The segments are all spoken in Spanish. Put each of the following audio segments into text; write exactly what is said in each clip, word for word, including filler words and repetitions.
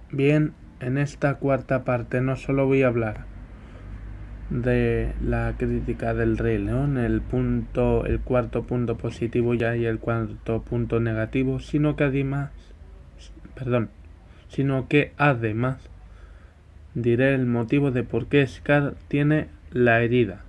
Bien, en esta cuarta parte no solo voy a hablar de la crítica del Rey León, el punto, el cuarto punto positivo ya y el cuarto punto negativo, sino que además, perdón, sino que además diré el motivo de por qué Scar tiene la herida.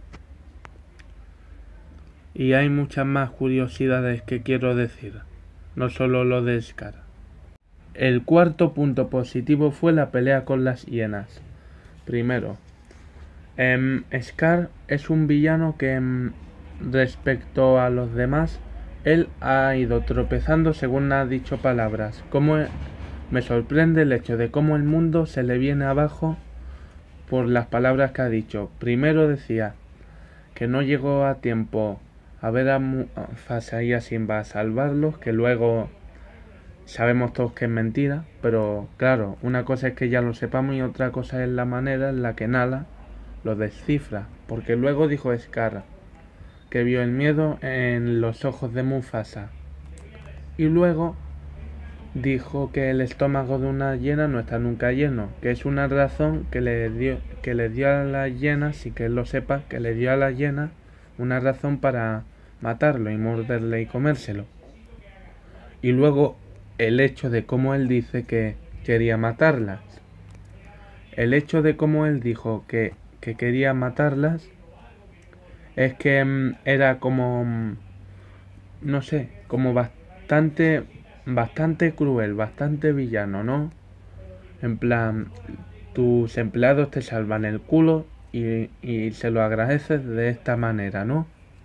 Y hay muchas más curiosidades que quiero decir, no solo lo de Scar. El cuarto punto positivo fue la pelea con las hienas. Primero, eh, Scar es un villano que eh, respecto a los demás, él ha ido tropezando según ha dicho palabras. Como me sorprende el hecho de cómo el mundo se le viene abajo por las palabras que ha dicho. Primero decía que no llegó a tiempo a ver a Mufasa y a Simba a salvarlos, que luego sabemos todos que es mentira, pero claro, una cosa es que ya lo sepamos y otra cosa es la manera en la que Nala lo descifra, porque luego dijo Scar que vio el miedo en los ojos de Mufasa y luego dijo que el estómago de una hiena no está nunca lleno, que es una razón que le dio, que le dio a la hiena, si que lo sepa, que le dio a la hiena una razón para matarlo y morderle y comérselo. Y luego el hecho de cómo él dice que quería matarlas. El hecho de cómo él dijo que, que quería matarlas es que mmm, era como, mmm, no sé, como bastante, bastante cruel, bastante villano, ¿no? En plan, tus empleados te salvan el culo y, y se lo agradeces de esta manera, ¿no?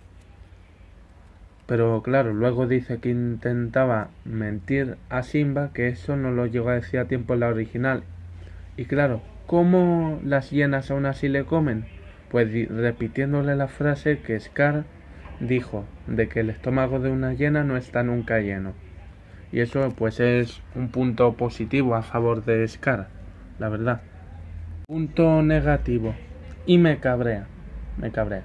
Pero claro, luego dice que intentaba mentir a Simba, que eso no lo llegó a decir a tiempo en la original. Y claro, ¿cómo las hienas aún así le comen? Pues repitiéndole la frase que Scar dijo, de que el estómago de una hiena no está nunca lleno. Y eso pues es un punto positivo a favor de Scar, la verdad. Punto negativo. Y me cabrea, me cabrea.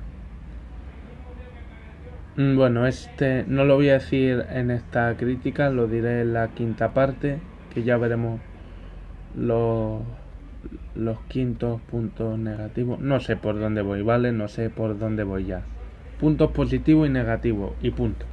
Bueno, este no lo voy a decir en esta crítica, lo diré en la quinta parte, que ya veremos los, los quintos puntos negativos. No sé por dónde voy, ¿vale? No sé por dónde voy ya. Puntos positivos y negativos, y punto.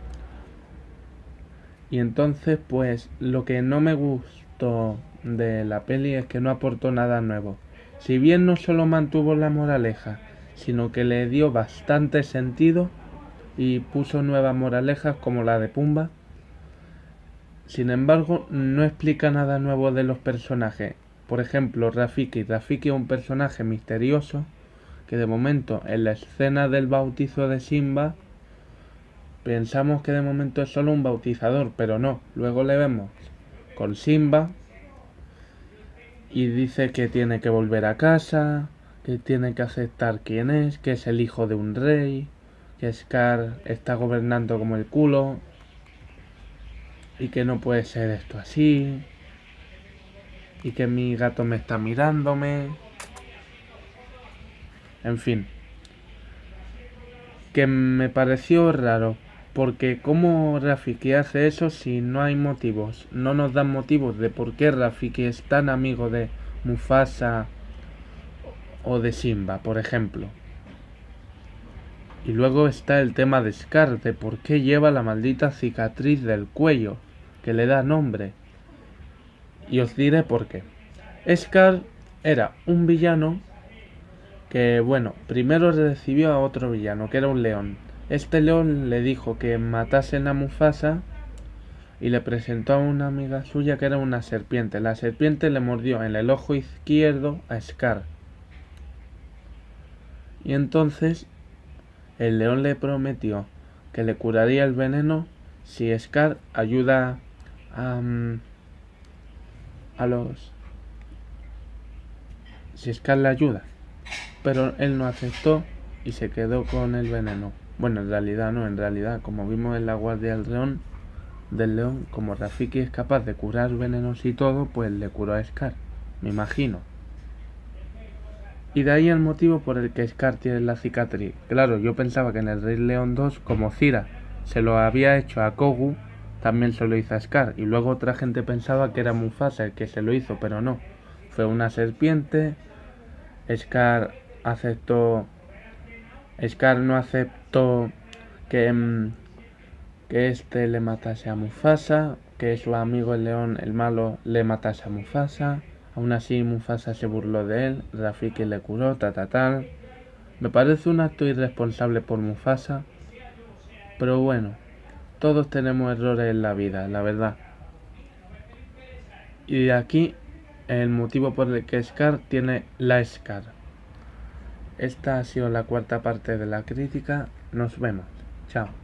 Y entonces, pues, lo que no me gustó de la peli es que no aportó nada nuevo. Si bien no solo mantuvo la moraleja, sino que le dio bastante sentido y puso nuevas moralejas como la de Pumba. Sin embargo, no explica nada nuevo de los personajes. Por ejemplo, Rafiki. Rafiki es un personaje misterioso que de momento en la escena del bautizo de Simba pensamos que de momento es solo un bautizador, pero no. Luego le vemos con Simba y dice que tiene que volver a casa, que tiene que aceptar quién es, que es el hijo de un rey, que Scar está gobernando como el culo y que no puede ser esto así y que mi gato me está mirándome, en fin, que me pareció raro porque cómo Rafiki hace eso si no hay motivos, no nos dan motivos de por qué Rafiki es tan amigo de Mufasa o de Simba, por ejemplo. Y luego está el tema de Scar, de por qué lleva la maldita cicatriz del cuello, que le da nombre. Y os diré por qué. Scar era un villano que, bueno, primero recibió a otro villano, que era un león. Este león le dijo que matasen a Mufasa y le presentó a una amiga suya que era una serpiente. La serpiente le mordió en el ojo izquierdo a Scar. Y entonces el león le prometió que le curaría el veneno si Scar ayuda a, a los... si Scar le ayuda. Pero él no aceptó y se quedó con el veneno. Bueno, en realidad no, en realidad, como vimos en la guardia del león, del león, como Rafiki es capaz de curar venenos y todo, pues le curó a Scar, me imagino. Y de ahí el motivo por el que Scar tiene la cicatriz. Claro, yo pensaba que en el Rey León dos, como Cira se lo había hecho a Kogu, también se lo hizo a Scar. Y luego otra gente pensaba que era Mufasa el que se lo hizo, pero no. Fue una serpiente. Scar aceptó... Scar no aceptó que, mm, que este le matase a Mufasa, que su amigo el león, el malo, le matase a Mufasa. Aún así Mufasa se burló de él, Rafiki le curó, ta ta tal. Me parece un acto irresponsable por Mufasa, pero bueno, todos tenemos errores en la vida, la verdad. Y de aquí el motivo por el que Scar tiene la Scar. Esta ha sido la cuarta parte de la crítica. Nos vemos. Chao.